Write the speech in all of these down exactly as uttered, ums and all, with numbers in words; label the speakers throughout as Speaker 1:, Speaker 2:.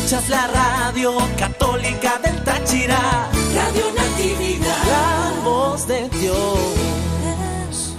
Speaker 1: Escuchas la radio católica del Táchira, Radio Natividad, la voz de Dios.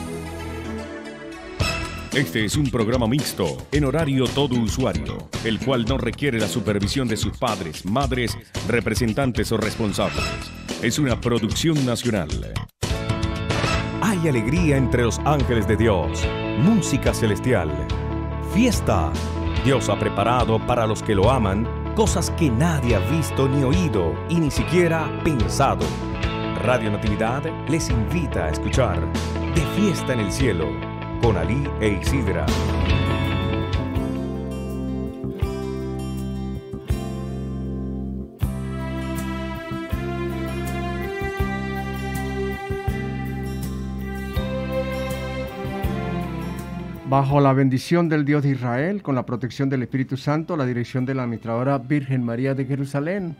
Speaker 2: Este es un programa mixto, en horario todo usuario, el cual no requiere la supervisión de sus padres, madres, representantes o responsables. Es una producción nacional. Hay alegría entre los ángeles de Dios, música celestial, fiesta. Dios ha preparado para los que lo aman cosas que nadie ha visto ni oído y ni siquiera pensado. Radio Natividad les invita a escuchar De Fiesta en el Cielo con Alí e Isidra.
Speaker 3: Bajo la bendición del Dios de Israel, con la protección del Espíritu Santo, la dirección de la administradora Virgen María de Jerusalén.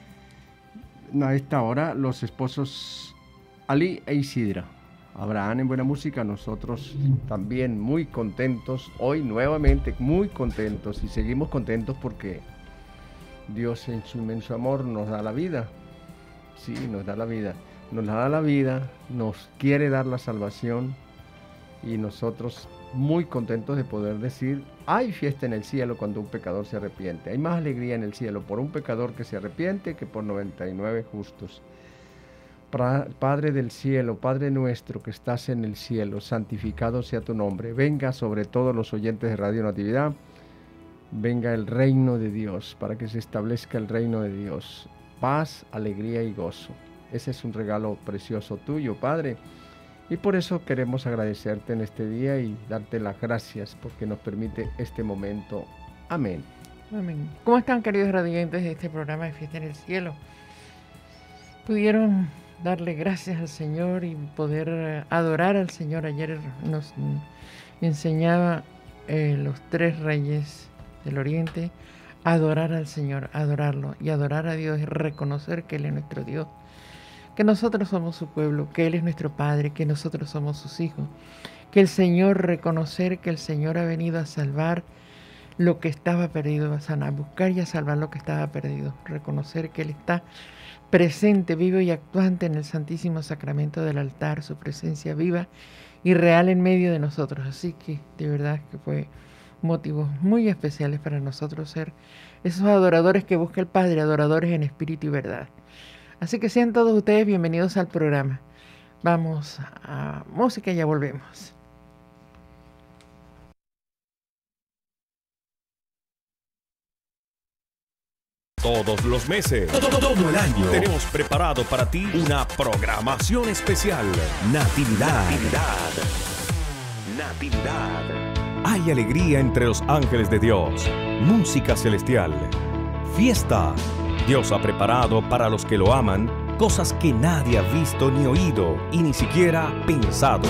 Speaker 3: A esta hora, los esposos Alí e Isidra. Abraham en buena música, nosotros también muy contentos, hoy nuevamente muy contentos, y seguimos contentos porque Dios en su inmenso amor nos da la vida. Sí, nos da la vida. Nos da la vida, nos quiere dar la salvación, y nosotros muy contentos de poder decir, hay fiesta en el cielo cuando un pecador se arrepiente. Hay más alegría en el cielo por un pecador que se arrepiente que por noventa y nueve justos. Padre del cielo, Padre nuestro que estás en el cielo, santificado sea tu nombre. Venga sobre todos los oyentes de Radio Natividad, venga el reino de Dios, para que se establezca el reino de Dios. Paz, alegría y gozo. Ese es un regalo precioso tuyo, Padre. Y por eso queremos agradecerte en este día y darte las gracias porque nos permite este momento. Amén.
Speaker 4: Amén. ¿Cómo están, queridos radiantes de este programa de Fiesta en el Cielo? ¿Pudieron darle gracias al Señor y poder adorar al Señor? Ayer nos enseñaba eh, los tres reyes del Oriente, adorar al Señor, adorarlo, y adorar a Dios es reconocer que Él es nuestro Dios, que nosotros somos su pueblo, que Él es nuestro Padre, que nosotros somos sus hijos, que el Señor, reconocer que el Señor ha venido a salvar lo que estaba perdido, a buscar y a salvar lo que estaba perdido, reconocer que Él está presente, vivo y actuante en el Santísimo Sacramento del altar, su presencia viva y real en medio de nosotros. Así que de verdad que fue motivos muy especiales para nosotros ser esos adoradores que busca el Padre, adoradores en espíritu y verdad. Así que sean todos ustedes bienvenidos al programa. Vamos a música y ya volvemos.
Speaker 2: Todos los meses, todo, todo el año, tenemos preparado para ti una programación especial. Natividad. Natividad. Natividad. Hay alegría entre los ángeles de Dios, música celestial, fiesta. Dios ha preparado para los que lo aman cosas que nadie ha visto ni oído y ni siquiera pensado.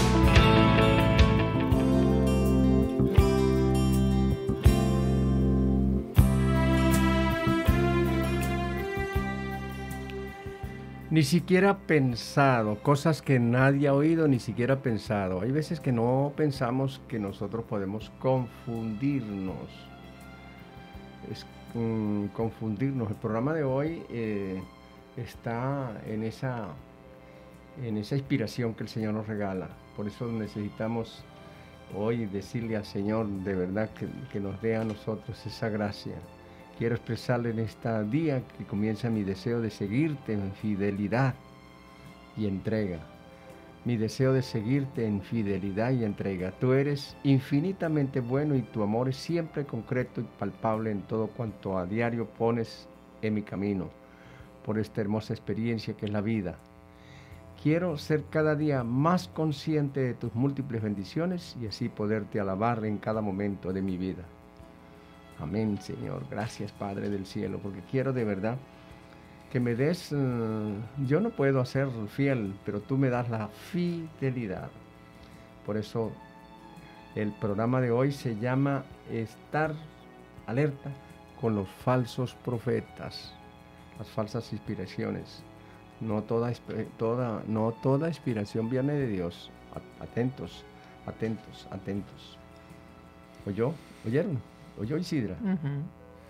Speaker 3: Ni siquiera pensado, cosas que nadie ha oído, ni siquiera pensado. Hay veces que no pensamos que nosotros podemos confundirnos. Es um, confundirnos. El programa de hoy eh, está en esa, en esa inspiración que el Señor nos regala. Por eso necesitamos hoy decirle al Señor de verdad que, que nos dé a nosotros esa gracia. Quiero expresarle en este día que comienza mi deseo de seguirte en fidelidad y entrega. Mi deseo de seguirte en fidelidad y entrega. Tú eres infinitamente bueno y tu amor es siempre concreto y palpable en todo cuanto a diario pones en mi camino, por esta hermosa experiencia que es la vida. Quiero ser cada día más consciente de tus múltiples bendiciones y así poderte alabar en cada momento de mi vida. Amén, Señor. Gracias, Padre del cielo, porque quiero de verdad que me des, uh, yo no puedo ser fiel, pero tú me das la fidelidad. Por eso el programa de hoy se llama Estar alerta con los falsos profetas, las falsas inspiraciones. No toda, toda, no toda inspiración viene de Dios. Atentos, atentos, atentos. ¿Oyó? ¿Oyeron? ¿Oyó, Isidra?
Speaker 4: Uh-huh.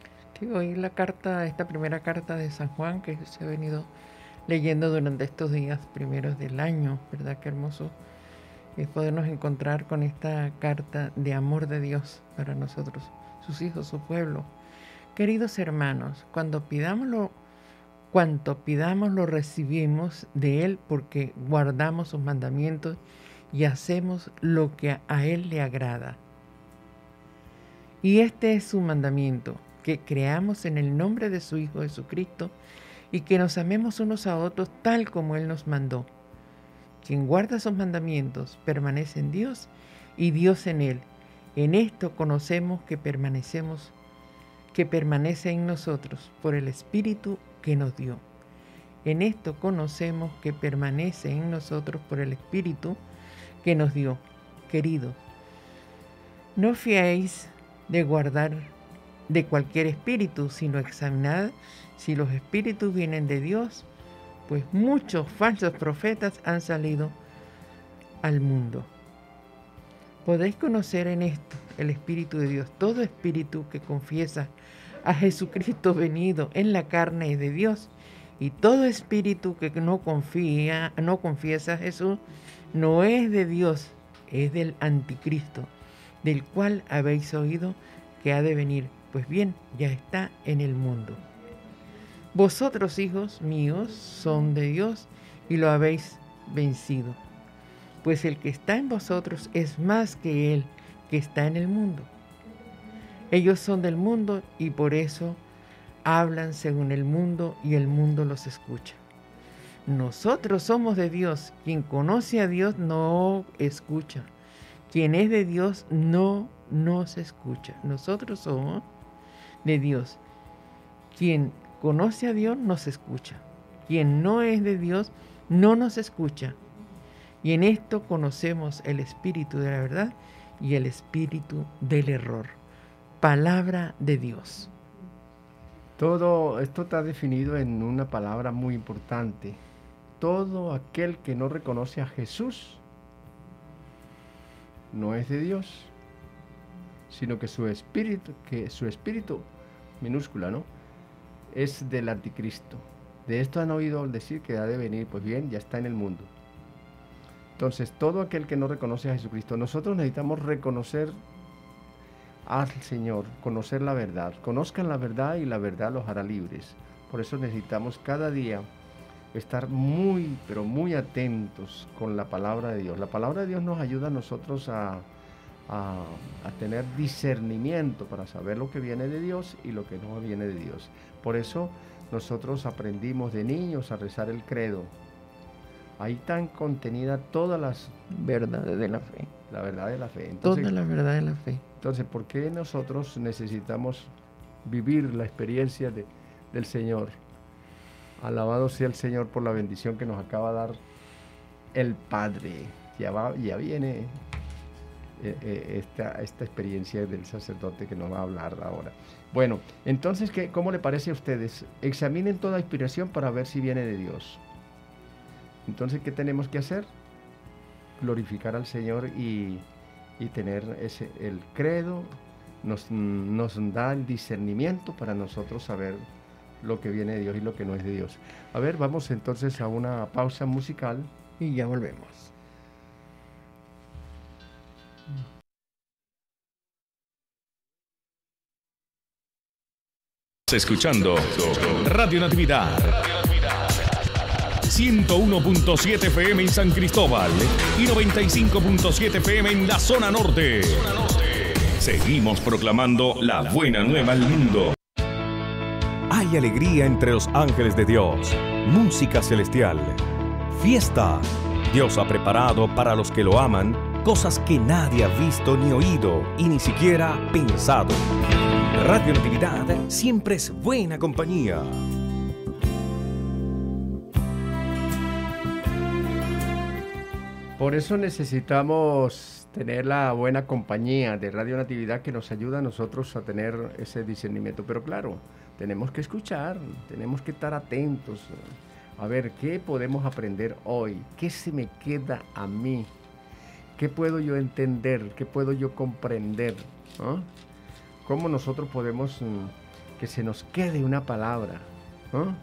Speaker 4: Sí, hoy la carta, esta primera carta de San Juan que se ha venido leyendo durante estos días primeros del año, ¿verdad? Qué hermoso es podernos encontrar con esta carta de amor de Dios para nosotros, sus hijos, su pueblo. Queridos hermanos, cuando pidámoslo, cuanto pidamos lo recibimos de Él porque guardamos sus mandamientos y hacemos lo que a Él le agrada. Y este es su mandamiento, que creamos en el nombre de su Hijo Jesucristo y que nos amemos unos a otros tal como Él nos mandó. Quien guarda sus mandamientos permanece en Dios y Dios en Él. En esto conocemos que permanecemos, que permanece en nosotros por el Espíritu que nos dio. En esto conocemos que permanece en nosotros por el Espíritu que nos dio. Queridos, no fiéis de guardar de cualquier espíritu, sino examinad si los espíritus vienen de Dios, pues muchos falsos profetas han salido al mundo. Podéis conocer en esto el Espíritu de Dios. Todo espíritu que confiesa a Jesucristo venido en la carne es de Dios, y todo espíritu que no confía, no confiesa a Jesús no es de Dios, es del anticristo, del cual habéis oído que ha de venir. Pues bien, ya está en el mundo. Vosotros, hijos míos, son de Dios y lo habéis vencido, pues el que está en vosotros es más que el que está en el mundo. Ellos son del mundo y por eso hablan según el mundo y el mundo los escucha. Nosotros somos de Dios. Quien conoce a Dios no escucha. Quien es de Dios no nos escucha. Nosotros somos de Dios. Quien conoce a Dios nos escucha. Quien no es de Dios no nos escucha. Y en esto conocemos el espíritu de la verdad y el espíritu del error. Palabra de Dios.
Speaker 3: Todo esto está definido en una palabra muy importante. Todo aquel que no reconoce a Jesús no es de Dios, sino que su espíritu, que su espíritu, minúscula, ¿no?, es del anticristo. De esto han oído decir que ha de venir. Pues bien, ya está en el mundo. Entonces, todo aquel que no reconoce a Jesucristo, nosotros necesitamos reconocer al Señor, conocer la verdad. Conozcan la verdad y la verdad los hará libres. Por eso necesitamos cada día estar muy, pero muy atentos con la palabra de Dios. La palabra de Dios nos ayuda a nosotros a, a, a tener discernimiento para saber lo que viene de Dios y lo que no viene de Dios. Por eso nosotros aprendimos de niños a rezar el credo. Ahí están contenidas todas las
Speaker 4: verdades de la fe.
Speaker 3: La verdad de la fe. Entonces,
Speaker 4: Toda la verdad de la fe.
Speaker 3: Entonces, ¿por qué nosotros necesitamos vivir la experiencia de, del Señor? Alabado sea el Señor por la bendición que nos acaba de dar el Padre. Ya, va, ya viene eh, eh, esta, esta experiencia del sacerdote que nos va a hablar ahora. Bueno, entonces, ¿qué, ¿cómo le parece a ustedes? Examinen toda inspiración para ver si viene de Dios. Entonces, ¿qué tenemos que hacer? Glorificar al Señor y, y tener ese, el credo. Nos, nos da el discernimiento para nosotros saber lo que viene de Dios y lo que no es de Dios. A ver, vamos entonces a una pausa musical y ya volvemos.
Speaker 2: Escuchando Radio Natividad ciento uno punto siete F M en San Cristóbal y noventa y cinco punto siete F M en la zona norte. Seguimos proclamando la buena nueva al mundo. Hay alegría entre los ángeles de Dios, música celestial, fiesta. Dios ha preparado para los que lo aman cosas que nadie ha visto ni oído y ni siquiera pensado. Radio Natividad siempre es buena compañía.
Speaker 3: Por eso necesitamos tener la buena compañía de Radio Natividad que nos ayuda a nosotros a tener ese discernimiento. Pero claro, tenemos que escuchar, tenemos que estar atentos a ver qué podemos aprender hoy, qué se me queda a mí, qué puedo yo entender, qué puedo yo comprender, ¿no? Cómo nosotros podemos que se nos quede una palabra, ¿no?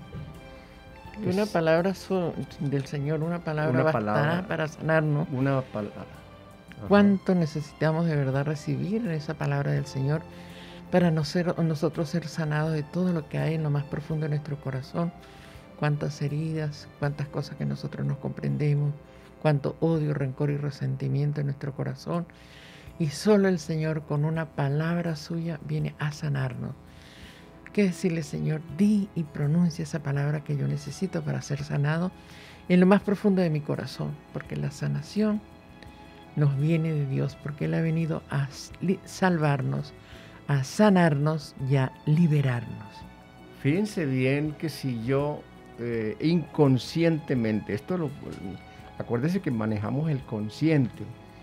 Speaker 4: Que una palabra su, del Señor, una palabra
Speaker 3: Una
Speaker 4: bastará
Speaker 3: palabra.
Speaker 4: para sanarnos.
Speaker 3: Una palabra.
Speaker 4: ¿Cuánto necesitamos de verdad recibir esa palabra del Señor para no ser, nosotros ser sanados de todo lo que hay en lo más profundo de nuestro corazón? Cuántas heridas, cuántas cosas que nosotros no comprendemos, cuánto odio, rencor y resentimiento en nuestro corazón. Y solo el Señor con una palabra suya viene a sanarnos. ¿Qué decirle, Señor? Di y pronuncia esa palabra que yo necesito para ser sanado en lo más profundo de mi corazón, porque la sanación nos viene de Dios, porque Él ha venido a salvarnos, a sanarnos y a liberarnos.
Speaker 3: Fíjense bien que si yo eh, inconscientemente, esto lo, acuérdense que manejamos el consciente,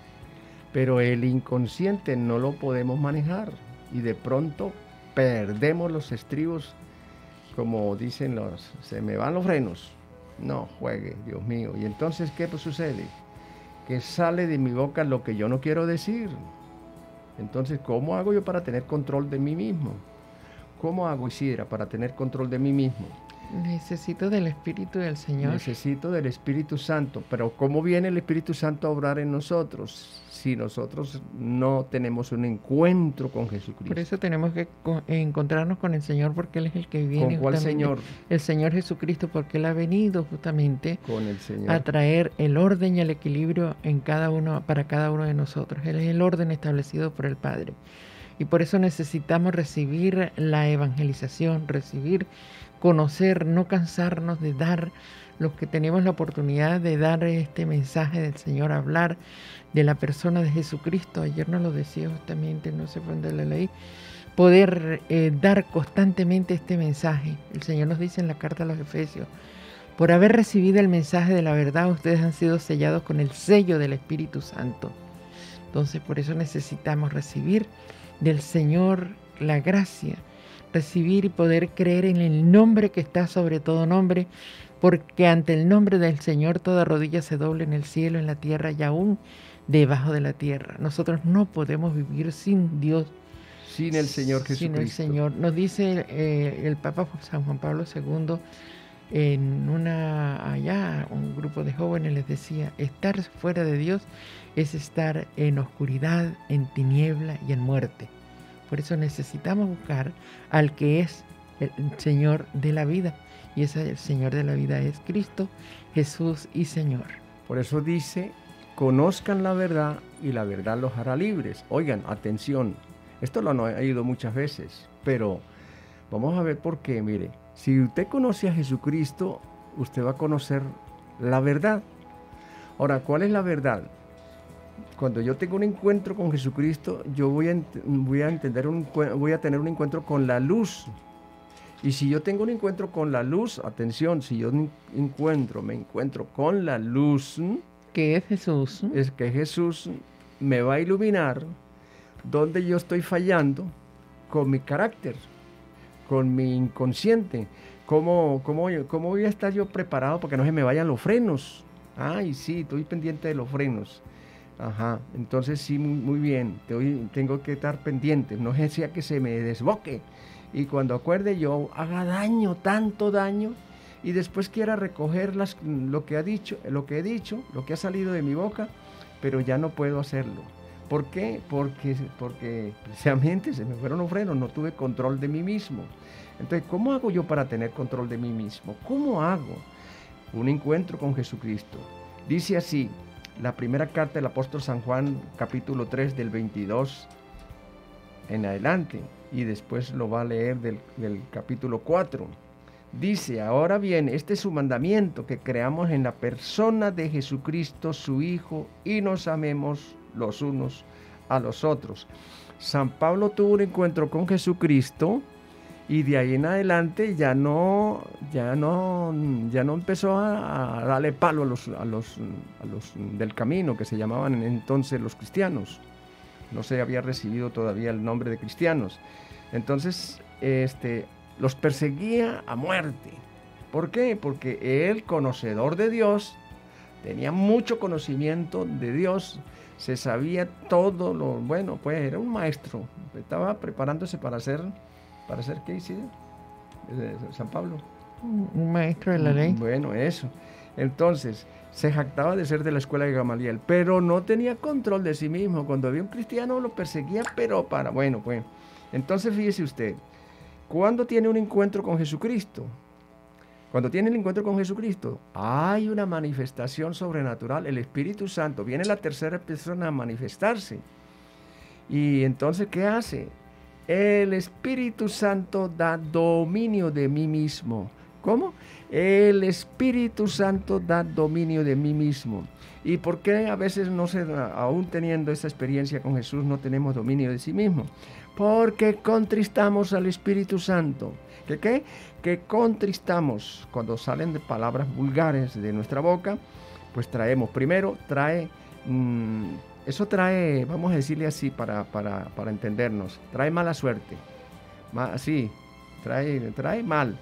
Speaker 3: pero el inconsciente no lo podemos manejar y de pronto perdemos los estribos, como dicen los, se me van los frenos. No juegue, Dios mío. Y entonces, ¿qué pues sucede? Que sale de mi boca lo que yo no quiero decir. Entonces, ¿cómo hago yo para tener control de mí mismo? ¿Cómo hago, Isidra, para tener control de mí mismo?
Speaker 4: Necesito del Espíritu del Señor.
Speaker 3: Necesito del Espíritu Santo. Pero ¿cómo viene el Espíritu Santo a obrar en nosotros si nosotros no tenemos un encuentro con Jesucristo?
Speaker 4: Por eso tenemos que encontrarnos con el Señor, porque Él es el que viene.
Speaker 3: ¿Con cuál Señor?
Speaker 4: El Señor Jesucristo, porque Él ha venido justamente
Speaker 3: con el Señor
Speaker 4: a traer el orden y el equilibrio en cada uno, para cada uno de nosotros. Él es el orden establecido por el Padre. Y por eso necesitamos recibir la evangelización, recibir, conocer, no cansarnos de dar, los que tenemos la oportunidad de dar este mensaje del Señor, hablar de la persona de Jesucristo. Ayer nos lo decía justamente, no sé dónde la leí, poder eh, dar constantemente este mensaje. El Señor nos dice en la carta a los Efesios: por haber recibido el mensaje de la verdad, ustedes han sido sellados con el sello del Espíritu Santo. Entonces, por eso necesitamos recibir del Señor la gracia, recibir y poder creer en el nombre que está sobre todo nombre, porque ante el nombre del Señor toda rodilla se doble en el cielo, en la tierra y aún debajo de la tierra. Nosotros no podemos vivir sin Dios,
Speaker 3: sin el Señor Jesucristo.
Speaker 4: Sin el Señor. Nos dice eh, el Papa San Juan Pablo segundo, en una allá un grupo de jóvenes les decía: estar fuera de Dios es estar en oscuridad, en tiniebla y en muerte. Por eso necesitamos buscar al que es el Señor de la vida, y ese el Señor de la vida es Cristo, Jesús y Señor.
Speaker 3: Por eso dice: conozcan la verdad y la verdad los hará libres. Oigan, atención, esto lo han oído muchas veces, pero vamos a ver por qué. Mire, si usted conoce a Jesucristo, usted va a conocer la verdad. Ahora, ¿cuál es la verdad? Cuando yo tengo un encuentro con Jesucristo, yo voy a, voy a, entender un, voy a tener un encuentro con la luz. Y si yo tengo un encuentro con la luz, atención, si yo encuentro, me encuentro con la luz,
Speaker 4: que es Jesús,
Speaker 3: es que Jesús me va a iluminar donde yo estoy fallando con mi carácter, con mi inconsciente. ¿Cómo, cómo, cómo voy a estar yo preparado para que no se me vayan los frenos? Ay, sí, estoy pendiente de los frenos. Ajá, entonces sí, muy, muy bien, Te, tengo que estar pendiente, no sea que se me desboque y cuando acuerde yo haga daño, tanto daño, y después quiera recoger las, lo que ha dicho, lo que he dicho, lo que ha salido de mi boca, pero ya no puedo hacerlo. ¿Por qué? Porque, porque precisamente se me fueron los frenos, no tuve control de mí mismo. Entonces, ¿cómo hago yo para tener control de mí mismo? ¿Cómo hago? Un encuentro con Jesucristo. Dice así, la primera carta del apóstol San Juan, capítulo tres, del veintidós en adelante, y después lo va a leer del, del capítulo cuatro. Dice: ahora bien, este es su mandamiento, que creamos en la persona de Jesucristo, su Hijo, y nos amemos los unos a los otros. San Pablo tuvo un encuentro con Jesucristo, y de ahí en adelante ya no, ya no, ya no empezó a, a darle palo a los, a, los, a los del camino, que se llamaban entonces los cristianos. No se había recibido todavía el nombre de cristianos. Entonces, este, los perseguía a muerte. ¿Por qué? Porque él, conocedor de Dios, tenía mucho conocimiento de Dios, se sabía todo lo bueno, pues era un maestro, estaba preparándose para ser ¿Para ser qué, Isidro? Eh, San Pablo.
Speaker 4: Un maestro de la ley.
Speaker 3: Bueno, eso. Entonces, se jactaba de ser de la escuela de Gamaliel, pero no tenía control de sí mismo. Cuando había un cristiano lo perseguía, pero para... Bueno, pues, entonces fíjese usted, ¿cuándo tiene un encuentro con Jesucristo? Cuando tiene el encuentro con Jesucristo, hay una manifestación sobrenatural, el Espíritu Santo. Viene la tercera persona a manifestarse. Y entonces, ¿qué hace? El Espíritu Santo da dominio de mí mismo. ¿Cómo? El Espíritu Santo da dominio de mí mismo. ¿Y por qué a veces, no se, aún teniendo esa experiencia con Jesús, no tenemos dominio de sí mismo? Porque contristamos al Espíritu Santo. ¿Qué qué? Que contristamos. Cuando salen de palabras vulgares de nuestra boca, pues traemos, primero trae, mmm, eso trae, vamos a decirle así para, para, para entendernos, trae mala suerte. Ma, sí, trae, trae mal.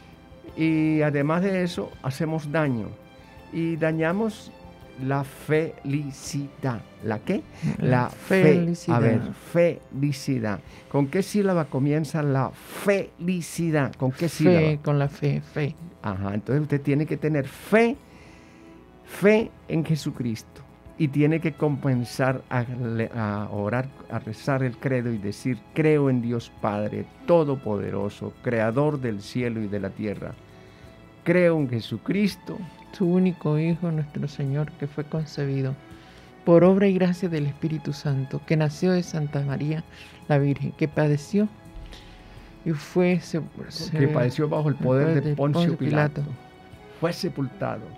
Speaker 3: Y además de eso, hacemos daño. Y dañamos la felicidad. ¿La qué? La felicidad. Fe, a ver, felicidad. ¿Con qué sílaba comienza la felicidad? ¿Con qué sílaba?
Speaker 4: Fe, con la fe, fe.
Speaker 3: Ajá, entonces usted tiene que tener fe, fe en Jesucristo. Y tiene que compensar a, a orar, a rezar el credo y decir, creo en Dios Padre Todopoderoso, Creador del cielo y de la tierra. Creo en Jesucristo,
Speaker 4: su único Hijo, nuestro Señor, que fue concebido por obra y gracia del Espíritu Santo, que nació de Santa María la Virgen, que padeció y fue... Se, se,
Speaker 3: que padeció bajo el poder, el poder de Poncio, Poncio Pilato. Pilato. Fue sepultado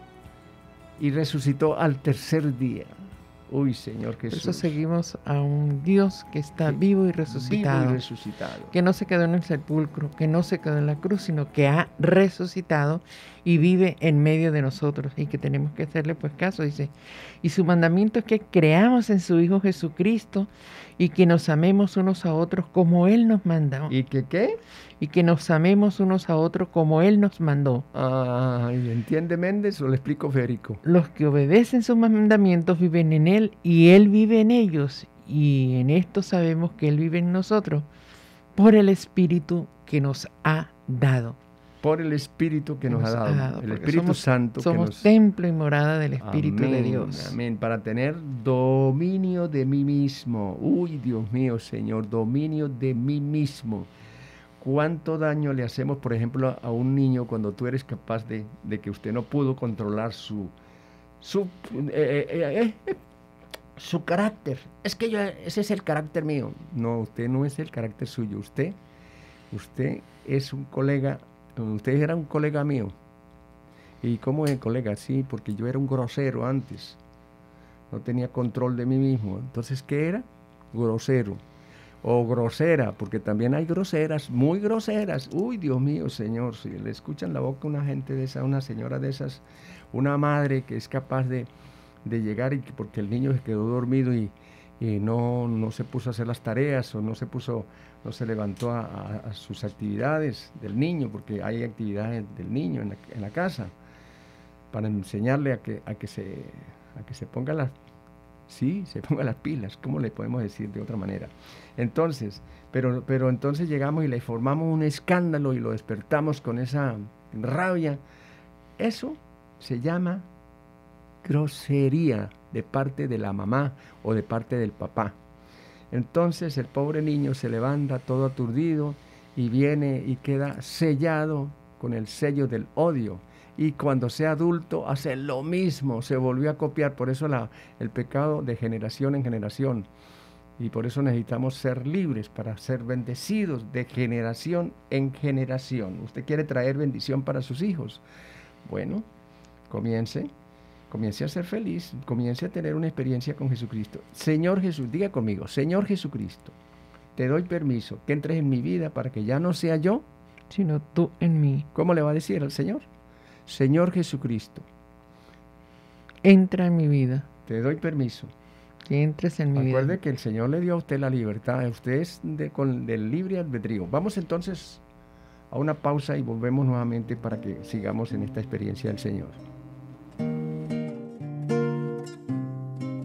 Speaker 3: y resucitó al tercer día. Uy, Señor Jesús.
Speaker 4: Por eso seguimos a un Dios que está sí, vivo y resucitado.
Speaker 3: Vivo y resucitado.
Speaker 4: Que no se quedó en el sepulcro, que no se quedó en la cruz, sino que ha resucitado y vive en medio de nosotros. Y que tenemos que hacerle pues caso, dice. Y su mandamiento es que creamos en su Hijo Jesucristo y que nos amemos unos a otros como Él nos mandó.
Speaker 3: ¿Y que qué?
Speaker 4: Y que nos amemos unos a otros como Él nos mandó.
Speaker 3: Ah, ¿entiende Méndez o le explico Federico?
Speaker 4: Los que obedecen sus mandamientos viven en Él y Él vive en ellos. Y en esto sabemos que Él vive en nosotros por el Espíritu que nos ha dado.
Speaker 3: Por el Espíritu que nos, nos ha dado. dado el Espíritu
Speaker 4: somos,
Speaker 3: Santo.
Speaker 4: Somos
Speaker 3: que nos...
Speaker 4: templo y morada del Espíritu
Speaker 3: amén,
Speaker 4: de Dios.
Speaker 3: Amén. Para tener dominio de mí mismo. Uy, Dios mío, Señor, dominio de mí mismo. ¿Cuánto daño le hacemos, por ejemplo, a un niño cuando tú eres capaz de, de que usted no pudo controlar su, su, eh, eh, eh, su carácter? Es que yo, ese es el carácter mío. No, usted no es el carácter suyo. Usted, usted es un colega, usted era un colega mío. ¿Y cómo es colega? Sí, porque yo era un grosero antes. No tenía control de mí mismo. Entonces, ¿qué era? Grosero. O grosera, porque también hay groseras, muy groseras. Uy, Dios mío, Señor, si le escuchan la boca a una gente de esa, una señora de esas, una madre que es capaz de, de llegar y que porque el niño se quedó dormido y, y no, no se puso a hacer las tareas o no se puso, no se levantó a, a, a sus actividades del niño, porque hay actividades del niño en la, en la casa, para enseñarle a que, a que se, a que se ponga las Sí, se ponga las pilas, ¿cómo le podemos decir de otra manera? Entonces, pero, pero entonces llegamos y le formamos un escándalo y lo despertamos con esa rabia. Eso se llama grosería de parte de la mamá o de parte del papá. Entonces el pobre niño se levanta todo aturdido y viene y queda sellado con el sello del odio. Y cuando sea adulto hace lo mismo, se volvió a copiar. Por eso la, el pecado de generación en generación. Y por eso necesitamos ser libres para ser bendecidos de generación en generación. ¿Usted quiere traer bendición para sus hijos? Bueno, comience, comience a ser feliz, comience a tener una experiencia con Jesucristo. Señor Jesús, diga conmigo, Señor Jesucristo, te doy permiso que entres en mi vida para que ya no sea yo,
Speaker 4: sino tú en mí.
Speaker 3: ¿Cómo le va a decir al Señor? Señor Jesucristo,
Speaker 4: entra en mi vida.
Speaker 3: Te doy permiso.
Speaker 4: Que entres en mi vida.
Speaker 3: Recuerde que el Señor le dio a usted la libertad. Usted es de, con, del libre albedrío. Vamos entonces a una pausa y volvemos nuevamente para que sigamos en esta experiencia del Señor.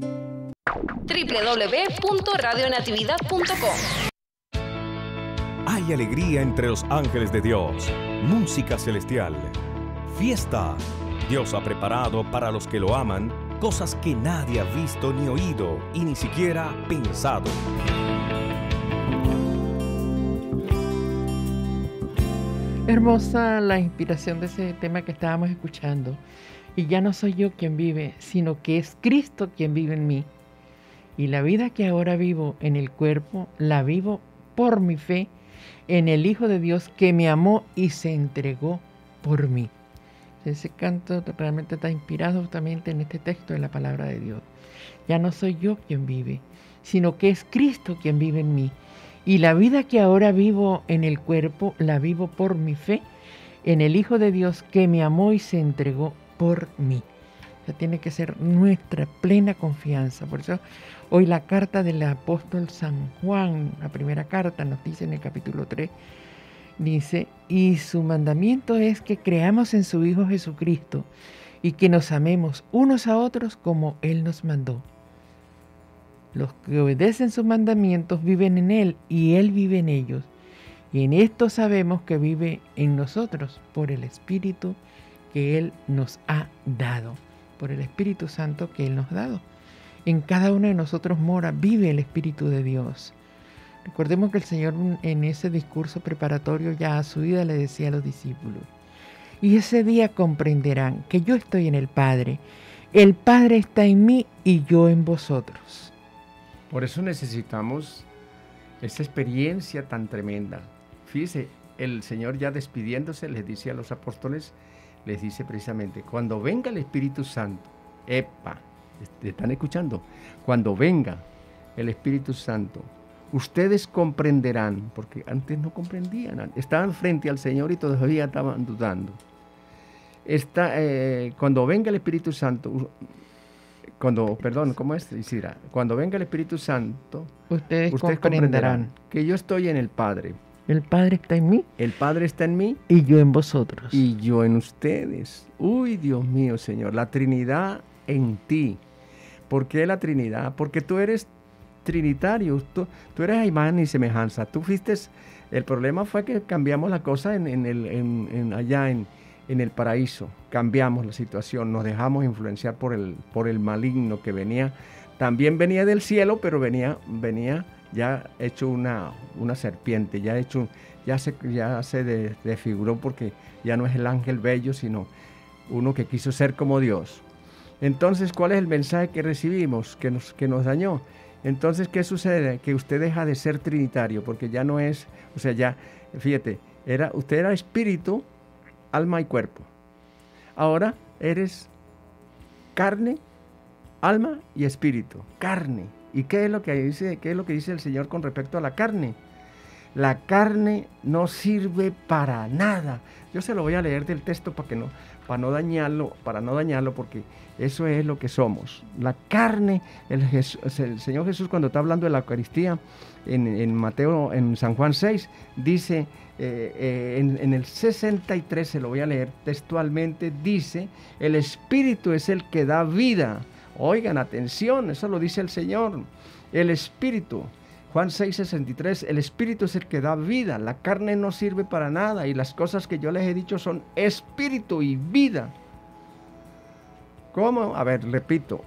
Speaker 5: doble u doble u doble u punto radio natividad punto com
Speaker 2: Hay alegría entre los ángeles de Dios, música celestial, fiesta. Dios ha preparado para los que lo aman cosas que nadie ha visto ni oído y ni siquiera pensado.
Speaker 4: Hermosa la inspiración de ese tema que estábamos escuchando. Y ya no soy yo quien vive, sino que es Cristo quien vive en mí. Y la vida que ahora vivo en el cuerpo, la vivo por mi fe en el Hijo de Dios que me amó y se entregó por mí. Ese canto realmente está inspirado justamente en este texto de la palabra de Dios. Ya no soy yo quien vive, sino que es Cristo quien vive en mí. Y la vida que ahora vivo en el cuerpo, la vivo por mi fe en el Hijo de Dios que me amó y se entregó por mí. O sea, tiene que ser nuestra plena confianza. Por eso hoy la carta del apóstol San Juan, la primera carta, nos dice en el capítulo tres, dice, y su mandamiento es que creamos en su Hijo Jesucristo y que nos amemos unos a otros como Él nos mandó. Los que obedecen sus mandamientos viven en Él y Él vive en ellos. Y en esto sabemos que vive en nosotros por el Espíritu que Él nos ha dado, por el Espíritu Santo que Él nos ha dado. En cada uno de nosotros mora, vive el Espíritu de Dios. Recordemos que el Señor en ese discurso preparatorio ya a su vida le decía a los discípulos, y ese día comprenderán que yo estoy en el Padre, el Padre está en mí y yo en vosotros.
Speaker 3: Por eso necesitamos esa experiencia tan tremenda. Fíjese, el Señor ya despidiéndose les dice a los apóstoles, les dice precisamente, cuando venga el Espíritu Santo, epa, ¿están escuchando? Cuando venga el Espíritu Santo, ustedes comprenderán, porque antes no comprendían, estaban frente al Señor y todavía estaban dudando. Está, eh, cuando venga el Espíritu Santo, cuando, perdón, ¿cómo es, Isidra? Cuando venga el Espíritu Santo,
Speaker 4: ustedes,
Speaker 3: ustedes
Speaker 4: comprenderán.
Speaker 3: comprenderán que yo estoy en el Padre.
Speaker 4: El Padre está en mí.
Speaker 3: El Padre está en mí.
Speaker 4: Y yo en vosotros.
Speaker 3: Y yo en ustedes. Uy, Dios mío, Señor, la Trinidad en ti. ¿Por qué la Trinidad? Porque tú eres trinitario, tú, tú eres a imagen y semejanza. Tú fuiste, el problema fue que cambiamos la cosa en, en el, en, en allá en, en el paraíso. Cambiamos la situación, nos dejamos influenciar por el, por el maligno que venía. También venía del cielo, pero venía, venía ya hecho una, una serpiente, ya, hecho, ya se, ya se desfiguró porque ya no es el ángel bello, sino uno que quiso ser como Dios. Entonces, ¿cuál es el mensaje que recibimos, que nos, que nos dañó? Entonces, ¿qué sucede? Que usted deja de ser trinitario, porque ya no es, o sea, ya, fíjate, era, usted era espíritu, alma y cuerpo. Ahora eres carne, alma y espíritu. Carne. ¿Y qué es lo que dice, qué es lo que dice el Señor con respecto a la carne? La carne no sirve para nada. Yo se lo voy a leer del texto para que no, para no dañarlo, para no dañarlo, porque eso es lo que somos. La carne, el, Jesús, el Señor Jesús cuando está hablando de la Eucaristía, en, en Mateo, en San Juan seis, dice, eh, eh, en, en el sesenta y tres, se lo voy a leer textualmente, dice, el Espíritu es el que da vida. Oigan, atención, eso lo dice el Señor. El Espíritu, Juan seis, sesenta y tres, el Espíritu es el que da vida, la carne no sirve para nada y las cosas que yo les he dicho son espíritu y vida. ¿Cómo? A ver, repito.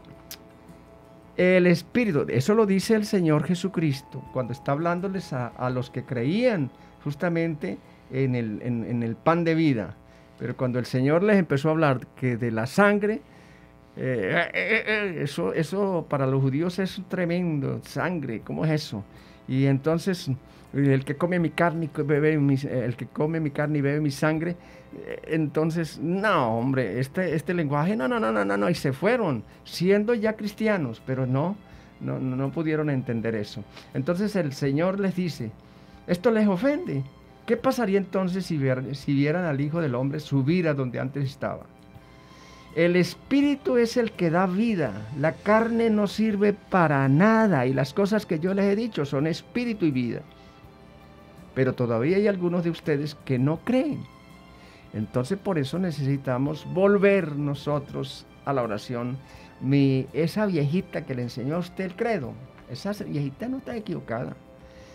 Speaker 3: El Espíritu, eso lo dice el Señor Jesucristo cuando está hablándoles a, a los que creían justamente en el, en, en el pan de vida. Pero cuando el Señor les empezó a hablar que de la sangre, Eh, eh, eh, eso, eso para los judíos es tremendo, sangre, ¿cómo es eso? Y entonces el que come mi carne y bebe mi, el que come mi carne y bebe mi sangre, eh, entonces no, hombre, este, este lenguaje, no, no, no, no, no, no, y se fueron siendo ya cristianos, pero no, no, no pudieron entender eso. Entonces el Señor les dice, esto les ofende. ¿Qué pasaría entonces si, ver, si vieran al Hijo del Hombre subir a donde antes estaba? El Espíritu es el que da vida, la carne no sirve para nada y las cosas que yo les he dicho son espíritu y vida. Pero todavía hay algunos de ustedes que no creen. Entonces por eso necesitamos volver nosotros a la oración. Mi, esa viejita que le enseñó a usted el credo, esa viejita no está equivocada.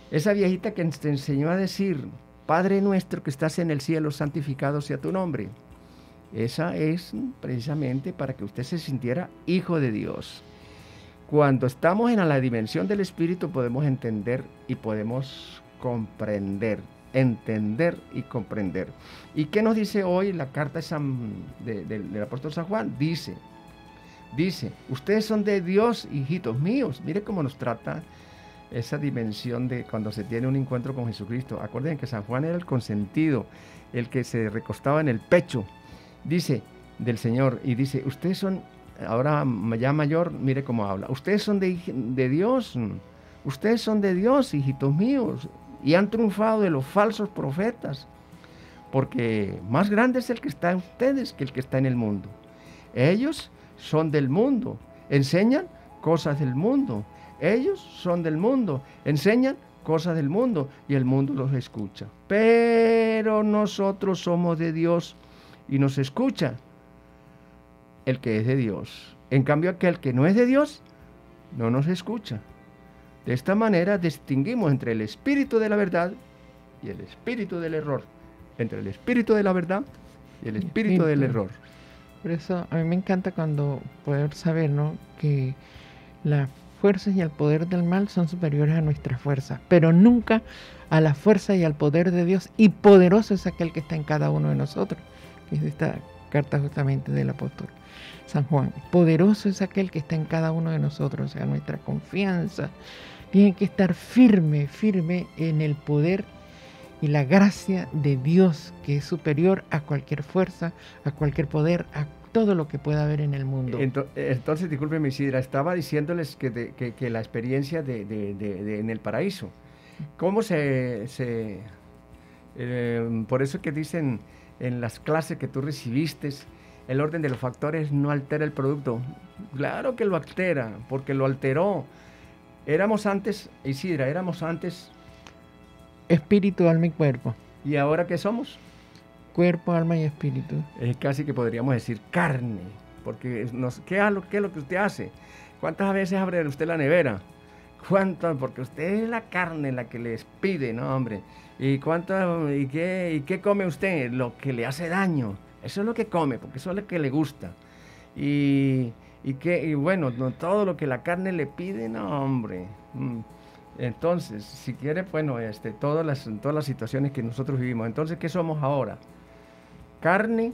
Speaker 3: Esa viejita que te enseñó a decir, Padre nuestro que estás en el cielo, santificado sea tu nombre. Esa es precisamente para que usted se sintiera hijo de Dios. Cuando estamos en la dimensión del Espíritu podemos entender y podemos comprender, entender y comprender. ¿Y qué nos dice hoy la carta de San, de, de, del apóstol San Juan? Dice, dice, ustedes son de Dios, hijitos míos. Mire cómo nos trata esa dimensión de cuando se tiene un encuentro con Jesucristo. Acuérdense que San Juan era el consentido, el que se recostaba en el pecho, dice, del Señor, y dice, ustedes son, ahora ya mayor, mire cómo habla, ustedes son de, de Dios, ustedes son de Dios, hijitos míos, y han triunfado de los falsos profetas, porque más grande es el que está en ustedes que el que está en el mundo. Ellos son del mundo, enseñan cosas del mundo. Ellos son del mundo, enseñan cosas del mundo y el mundo los escucha. Pero nosotros somos de Dios y nos escucha el que es de Dios. En cambio, aquel que no es de Dios no nos escucha. De esta manera distinguimos entre el espíritu de la verdad y el espíritu del error. Entre el espíritu de la verdad y el espíritu del error.
Speaker 4: Por eso a mí me encanta cuando poder saber, ¿no?, que las fuerzas y el poder del mal son superiores a nuestras fuerzas, pero nunca a la fuerza y al poder de Dios, y poderoso es aquel que está en cada uno de nosotros, que es esta carta justamente del apóstol San Juan. Poderoso es aquel que está en cada uno de nosotros, o sea, nuestra confianza tiene que estar firme, firme en el poder y la gracia de Dios, que es superior a cualquier fuerza, a cualquier poder, a todo lo que pueda haber en el mundo.
Speaker 3: Entonces, entonces discúlpeme, Isidra, estaba diciéndoles que, de, que, que la experiencia de, de, de, de en el paraíso, cómo se... se eh, por eso que dicen en las clases que tú recibiste, el orden de los factores no altera el producto. Claro que lo altera, porque lo alteró. Éramos antes, Isidra, éramos antes...
Speaker 4: Espíritu, alma y cuerpo.
Speaker 3: ¿Y ahora qué somos?
Speaker 4: Cuerpo, alma y espíritu.
Speaker 3: Es casi que podríamos decir carne, porque nos, ¿qué, es lo, ¿qué es lo que usted hace? ¿Cuántas veces abre usted la nevera? ¿Cuántas? Porque usted es la carne la que les pide, ¿no, hombre? ¿Y, cuánto, y, qué, ¿Y qué come usted? Lo que le hace daño. Eso es lo que come, porque eso es lo que le gusta. Y, y, que, y bueno, no, todo lo que la carne le pide, no, hombre. Entonces, si quiere, bueno, este, todas, las, todas las situaciones que nosotros vivimos. Entonces, ¿qué somos ahora? Carne,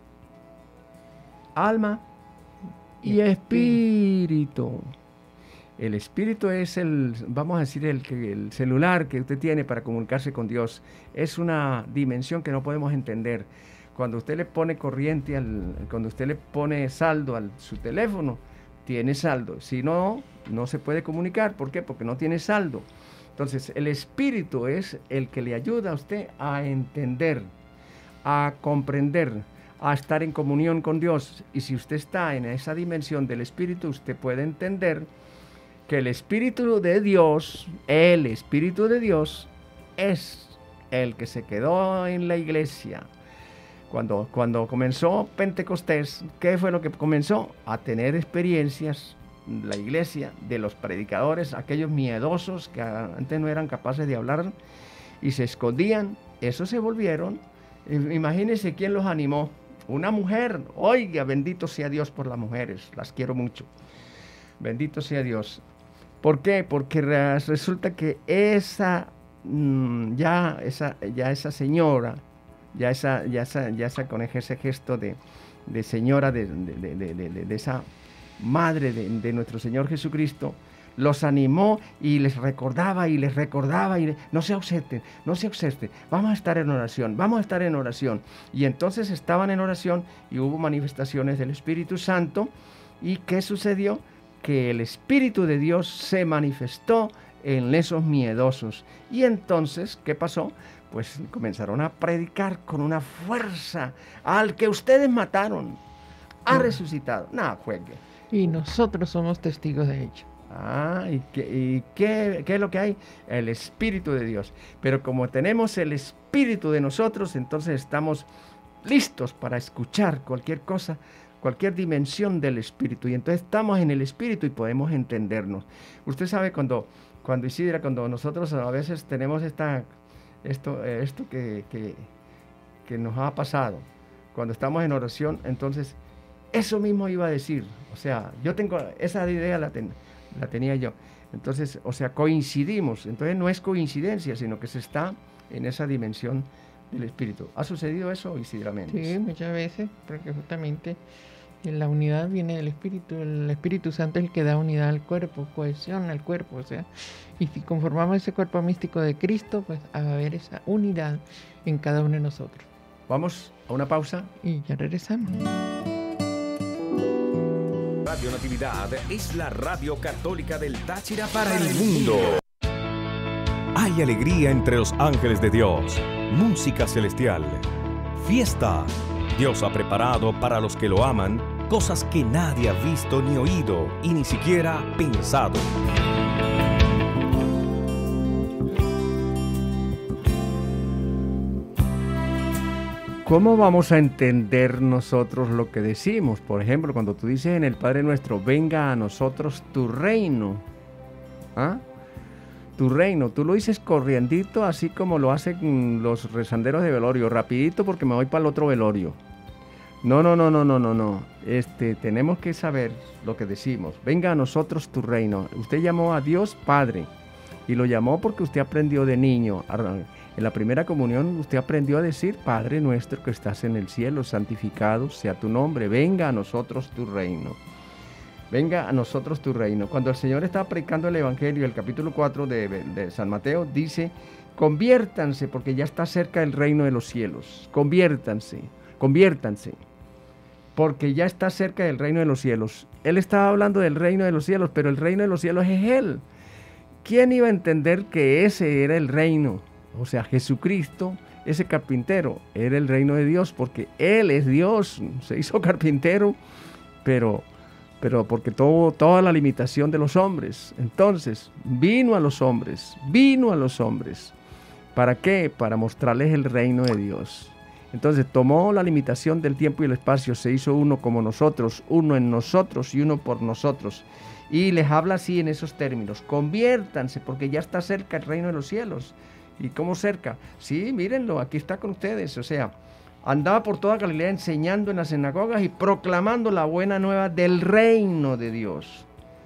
Speaker 3: alma y espíritu. El espíritu es el, vamos a decir, el, el celular que usted tiene para comunicarse con Dios. Es una dimensión que no podemos entender. Cuando usted le pone corriente, al, cuando usted le pone saldo a su teléfono, tiene saldo. Si no, no se puede comunicar. ¿Por qué? Porque no tiene saldo. Entonces, el espíritu es el que le ayuda a usted a entender, a comprender, a estar en comunión con Dios. Y si usted está en esa dimensión del espíritu, usted puede entender que el espíritu de Dios, el espíritu de Dios, es el que se quedó en la iglesia. Cuando, cuando comenzó Pentecostés, ¿qué fue lo que comenzó? A tener experiencias la iglesia de los predicadores, aquellos miedosos que antes no eran capaces de hablar y se escondían. Esos se volvieron. Imagínense quién los animó. Una mujer. Oiga, bendito sea Dios por las mujeres. Las quiero mucho. Bendito sea Dios. ¿Por qué? Porque resulta que esa, ya esa, ya esa señora, ya esa, ya esa, ya esa con ese gesto de, de señora, de, de, de, de, de, de esa madre de, de nuestro Señor Jesucristo, los animó y les recordaba y les recordaba y le, no se ausenten, no se ausenten, vamos a estar en oración, vamos a estar en oración. Y entonces estaban en oración y hubo manifestaciones del Espíritu Santo. ¿Y qué sucedió? Que el Espíritu de Dios se manifestó en esos miedosos. Y entonces, ¿qué pasó? Pues comenzaron a predicar con una fuerza. Al que ustedes mataron, ha resucitado. No, juegue.
Speaker 4: Y nosotros somos testigos de ello.
Speaker 3: Ah, ¿y, qué, y qué, qué es lo que hay? El Espíritu de Dios. Pero como tenemos el Espíritu de nosotros, entonces estamos listos para escuchar cualquier cosa, cualquier dimensión del Espíritu. Y entonces estamos en el Espíritu y podemos entendernos. Usted sabe cuando, Cuando Isidra, cuando nosotros a veces tenemos esta, esto, eh, esto que, que, que nos ha pasado, cuando estamos en oración, entonces eso mismo iba a decir. O sea, yo tengo, esa idea la, ten, la tenía yo. Entonces, o sea, coincidimos. Entonces no es coincidencia, sino que se está en esa dimensión del Espíritu. ¿Ha sucedido eso, Isidra Méndez?
Speaker 4: Sí, muchas veces, porque justamente la unidad viene del Espíritu. El Espíritu Santo es el que da unidad al cuerpo, cohesión al cuerpo. O sea, y si conformamos ese cuerpo místico de Cristo, pues va a haber esa unidad en cada uno de nosotros.
Speaker 3: Vamos a una pausa.
Speaker 4: Y ya regresamos.
Speaker 2: Radio Natividad es la radio católica del Táchira para el mundo. Hay alegría entre los ángeles de Dios, música celestial, fiesta. Dios ha preparado para los que lo aman cosas que nadie ha visto ni oído y ni siquiera pensado.
Speaker 3: ¿Cómo vamos a entender nosotros lo que decimos? Por ejemplo, cuando tú dices en el Padre Nuestro, venga a nosotros tu reino. ¿Ah? Tu reino. Tú lo dices corriendito, así como lo hacen los rezanderos de velorio. Rapidito porque me voy para el otro velorio. No, no, no, no, no, no, no. Este, tenemos que saber lo que decimos. Venga a nosotros tu reino. Usted llamó a Dios Padre. Y lo llamó porque usted aprendió de niño. En la primera comunión usted aprendió a decir, Padre nuestro que estás en el cielo, santificado sea tu nombre, venga a nosotros tu reino. Venga a nosotros tu reino. Cuando el Señor estaba predicando el Evangelio, el capítulo cuatro de, de San Mateo, dice, conviértanse porque ya está cerca el reino de los cielos. Conviértanse, conviértanse, porque ya está cerca del reino de los cielos. Él estaba hablando del reino de los cielos, pero el reino de los cielos es Él. ¿Quién iba a entender que ese era el reino? O sea, Jesucristo, ese carpintero, era el reino de Dios, porque Él es Dios, se hizo carpintero, pero, pero porque todo, toda la limitación de los hombres. Entonces, vino a los hombres, vino a los hombres. ¿Para qué? Para mostrarles el reino de Dios. Entonces, tomó la limitación del tiempo y el espacio, se hizo uno como nosotros, uno en nosotros y uno por nosotros. Y les habla así en esos términos, conviértanse, porque ya está cerca el reino de los cielos. ¿Y cómo cerca? Sí, mírenlo, aquí está con ustedes. O sea, andaba por toda Galilea enseñando en las sinagogas y proclamando la buena nueva del reino de Dios.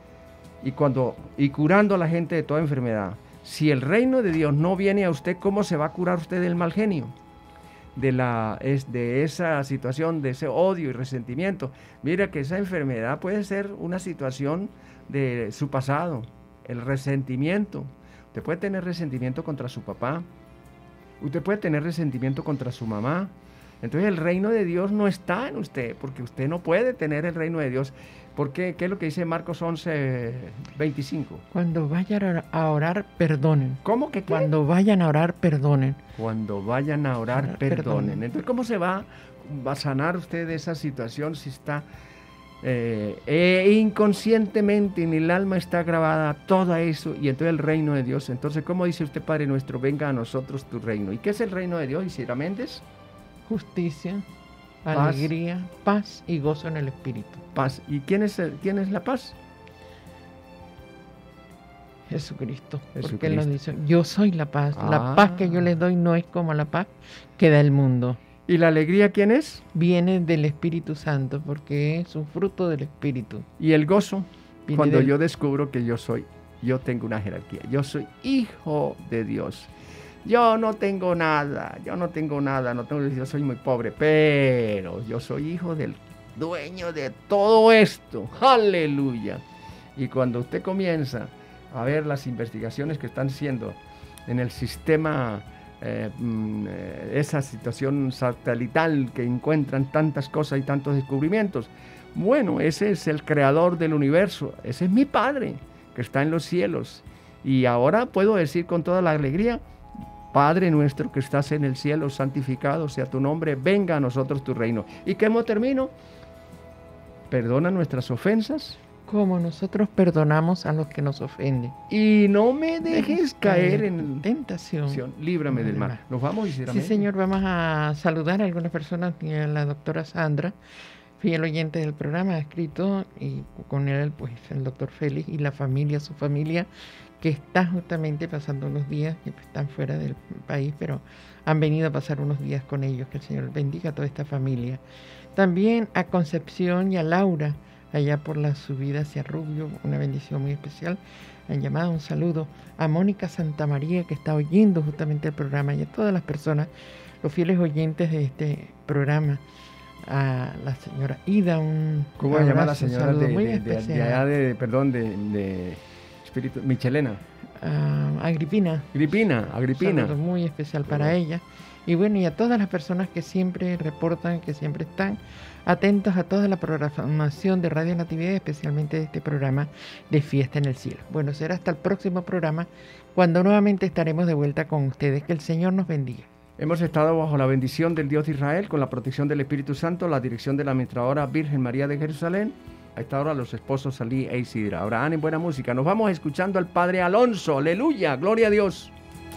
Speaker 3: Y, cuando, y curando a la gente de toda enfermedad. Si el reino de Dios no viene a usted, ¿cómo se va a curar usted del mal genio? De, la, es, de esa situación, de ese odio y resentimiento. Mira que esa enfermedad puede ser una situación de su pasado, el resentimiento. Usted puede tener resentimiento contra su papá, usted puede tener resentimiento contra su mamá. Entonces el reino de Dios no está en usted, porque usted no puede tener el reino de Dios. ¿Por qué? ¿Qué es lo que dice Marcos once, veinticinco?
Speaker 4: Cuando vayan a orar, perdonen.
Speaker 3: ¿Cómo que qué?
Speaker 4: Cuando vayan a orar, perdonen.
Speaker 3: Cuando vayan a orar,
Speaker 4: Orar,
Speaker 3: perdonen.
Speaker 4: perdonen.
Speaker 3: Entonces, ¿cómo se va, va a sanar usted de esa situación si está eh, eh, inconscientemente en el alma está grabada todo eso y entonces el reino de Dios? Entonces, ¿cómo dice usted, Padre nuestro, venga a nosotros tu reino? ¿Y qué es el reino de Dios, Isidra Méndez?
Speaker 4: Justicia,
Speaker 3: Paz.
Speaker 4: alegría, paz y gozo en el Espíritu.
Speaker 3: Paz. ¿Y quién es, el, quién es la paz?
Speaker 4: Jesucristo, porque
Speaker 3: Jesucristo.
Speaker 4: Él nos dice, yo soy la paz.
Speaker 3: Ah.
Speaker 4: La paz que yo les doy no es como la paz que da el mundo.
Speaker 3: ¿Y la alegría quién es?
Speaker 4: Viene del Espíritu Santo, porque es un fruto del Espíritu.
Speaker 3: ¿Y el gozo?
Speaker 4: Viene
Speaker 3: Cuando
Speaker 4: del-
Speaker 3: yo descubro que yo soy, yo tengo una jerarquía, yo soy hijo de Dios. Yo no tengo nada, yo no tengo nada, no tengo, yo soy muy pobre, pero yo soy hijo del dueño de todo esto. Aleluya. Y cuando usted comienza a ver las investigaciones que están haciendo en el sistema, eh, mm, eh, esa situación satelital que encuentran tantas cosas y tantos descubrimientos, bueno, ese es el creador del universo, ese es mi Padre que está en los cielos. Y ahora puedo decir con toda la alegría, Padre nuestro que estás en el cielo, santificado sea tu nombre, venga a nosotros tu reino. ¿Y cómo termino? Perdona nuestras ofensas
Speaker 4: Como nosotros perdonamos a los que nos ofenden.
Speaker 3: y no me dejes caer en
Speaker 4: tentación.
Speaker 3: tentación. Líbrame del mal. ¿Nos vamos, Isidra
Speaker 4: Sí,
Speaker 3: Méndez?
Speaker 4: señor, vamos a saludar a algunas personas, y a la doctora Sandra. fiel oyente del programa, ha escrito, y con él pues el doctor Félix y la familia, su familia, que está justamente pasando unos días, que están fuera del país, pero han venido a pasar unos días con ellos. Que el Señor bendiga a toda esta familia. También a Concepción y a Laura, allá por la subida hacia Rubio, una bendición muy especial. Han llamado, un saludo a Mónica Santamaría, que está oyendo justamente el programa, y a todas las personas, los fieles oyentes de este programa. A la señora Ida, un
Speaker 3: ¿Cómo se llama la
Speaker 4: abrazo, un
Speaker 3: señora
Speaker 4: saludo
Speaker 3: de,
Speaker 4: muy
Speaker 3: de, de,
Speaker 4: especial.
Speaker 3: de allá de, perdón, de, de Espíritu, Michelena?
Speaker 4: Ah, Agripina.
Speaker 3: Agripina, Agripina.
Speaker 4: Un saludo muy especial para
Speaker 3: Bueno.
Speaker 4: ella. Y bueno, y a todas las personas que siempre reportan, que siempre están atentos a toda la programación de Radio Natividad, especialmente de este programa de Fiesta en el Cielo. Bueno, será hasta el próximo programa, cuando nuevamente estaremos de vuelta con ustedes. Que el Señor nos bendiga.
Speaker 3: Hemos estado bajo la bendición del Dios de Israel, con la protección del Espíritu Santo, la dirección de la administradora Virgen María de Jerusalén. A esta hora los esposos Salí e Isidra. Abraham en buena música. Nos vamos escuchando al Padre Alonso. Aleluya, gloria a Dios.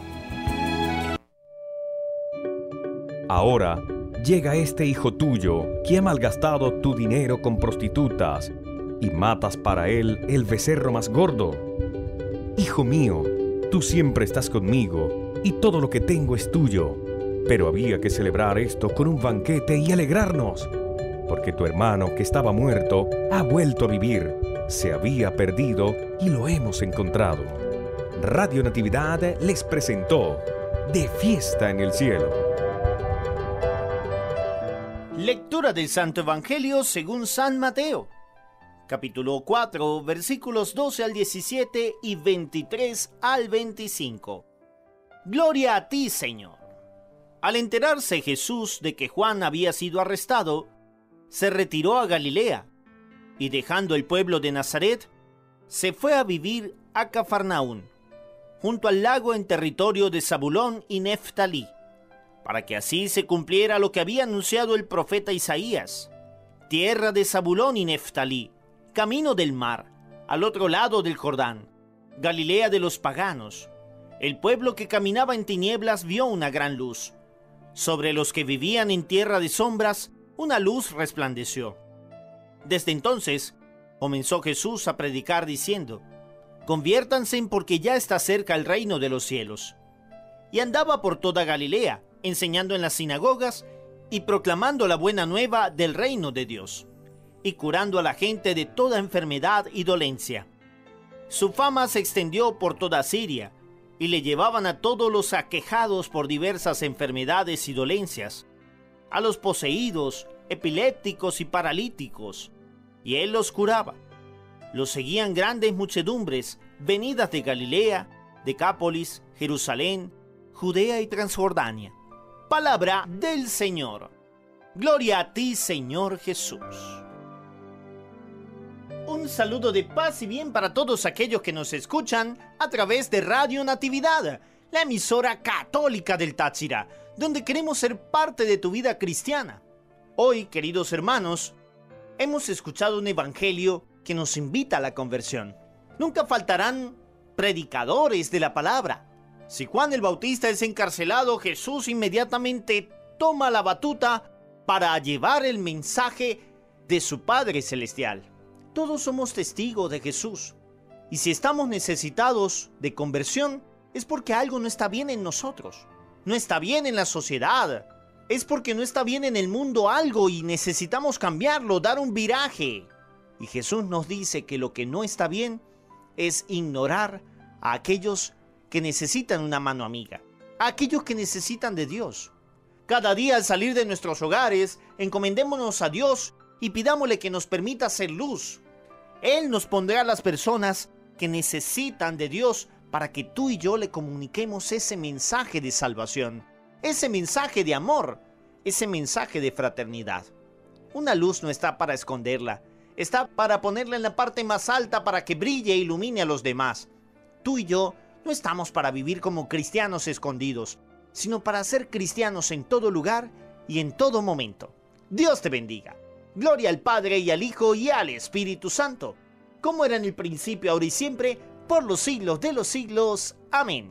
Speaker 2: Ahora llega este hijo tuyo que ha malgastado tu dinero con prostitutas y matas para él el becerro más gordo. Hijo mío, tú siempre estás conmigo y todo lo que tengo es tuyo. Pero había que celebrar esto con un banquete y alegrarnos, porque tu hermano que estaba muerto ha vuelto a vivir, se había perdido y lo hemos encontrado. Radio Natividad les presentó De Fiesta en el Cielo.
Speaker 5: Lectura del Santo Evangelio según San Mateo, capítulo cuatro, versículos doce al diecisiete y veintitrés al veinticinco. Gloria a ti, Señor. Al enterarse Jesús de que Juan había sido arrestado, se retiró a Galilea, y dejando el pueblo de Nazaret, se fue a vivir a Cafarnaún, junto al lago en territorio de Zabulón y Neftalí, para que así se cumpliera lo que había anunciado el profeta Isaías: tierra de Zabulón y Neftalí, camino del mar, al otro lado del Jordán, Galilea de los paganos. El pueblo que caminaba en tinieblas vio una gran luz. Sobre los que vivían en tierra de sombras, una luz resplandeció. Desde entonces, comenzó Jesús a predicar diciendo: conviértanse, porque ya está cerca el reino de los cielos. Y andaba por toda Galilea, enseñando en las sinagogas y proclamando la buena nueva del reino de Dios, y curando a la gente de toda enfermedad y dolencia. Su fama se extendió por toda Siria, y le llevaban a todos los aquejados por diversas enfermedades y dolencias, a los poseídos, epilépticos y paralíticos, y él los curaba. Los seguían grandes muchedumbres, venidas de Galilea, Decápolis, Jerusalén, Judea y Transjordania. Palabra del Señor. Gloria a ti, Señor Jesús. Un saludo de paz y bien para todos aquellos que nos escuchan a través de Radio Natividad, la emisora católica del Táchira, donde queremos ser parte de tu vida cristiana. Hoy, queridos hermanos, hemos escuchado un evangelio que nos invita a la conversión. Nunca faltarán predicadores de la palabra. Si Juan el Bautista es encarcelado, Jesús inmediatamente toma la batuta para llevar el mensaje de su Padre Celestial. Todos somos testigos de Jesús, y si estamos necesitados de conversión, es porque algo no está bien en nosotros, no está bien en la sociedad, es porque no está bien en el mundo algo y necesitamos cambiarlo, dar un viraje. Y Jesús nos dice que lo que no está bien es ignorar a aquellos que necesitan una mano amiga, a aquellos que necesitan de Dios. Cada día al salir de nuestros hogares, encomendémonos a Dios y pidámosle que nos permita ser luz. Él nos pondrá a las personas que necesitan de Dios para que tú y yo le comuniquemos ese mensaje de salvación, ese mensaje de amor, ese mensaje de fraternidad. Una luz no está para esconderla, está para ponerla en la parte más alta para que brille e ilumine a los demás. Tú y yo no estamos para vivir como cristianos escondidos, sino para ser cristianos en todo lugar y en todo momento. Dios te bendiga. Gloria al Padre y al Hijo y al Espíritu Santo, como era en el principio, ahora y siempre, por los siglos de los siglos. Amén.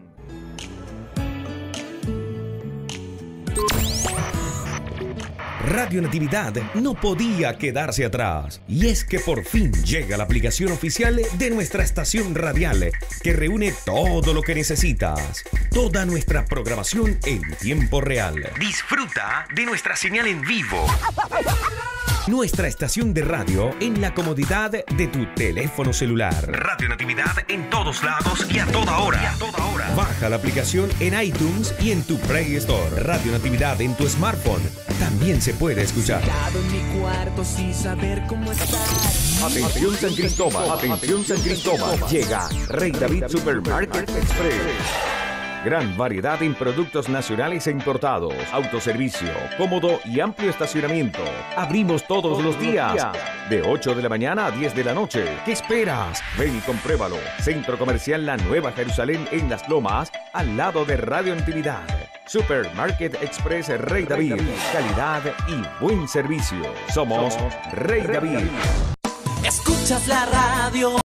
Speaker 2: Radio Natividad no podía quedarse atrás. Y es que por fin llega la aplicación oficial de nuestra estación radial, que reúne todo lo que necesitas. Toda nuestra programación en tiempo real. Disfruta de nuestra señal en vivo. Nuestra estación de radio en la comodidad de tu teléfono celular. Radio Natividad en todos lados y a toda hora. Y a toda hora. Baja la aplicación en iTunes y en tu Play Store. Radio Natividad en tu smartphone también se puede escuchar.
Speaker 1: En mi cuarto sin saber cómo estar.
Speaker 2: Atención San Cristóbal. Atención San Cristóbal. Llega Rey David Supermarket Express. Gran variedad en productos nacionales e importados, autoservicio, cómodo y amplio estacionamiento. Abrimos todos los días, de ocho de la mañana a diez de la noche. ¿Qué esperas? Ven y compruébalo. Centro Comercial La Nueva Jerusalén en Las Lomas, al lado de Radio Natividad. Supermarket Express Rey David. Calidad y buen servicio. Somos Rey David.
Speaker 1: Escuchas la radio.